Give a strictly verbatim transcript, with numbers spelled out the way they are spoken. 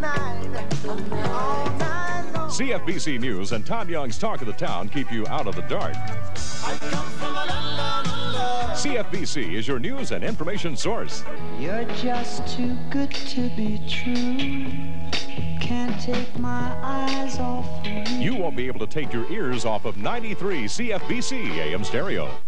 night, all night long. C F B C News and Todd Young's Talk of the Town keep you out of the dark. I come from a land of love. C F B C is your news and information source. You're just too good to be true. Can't take my eyes off of you. You won't be able to take your ears off of ninety-three C F B C A M stereo.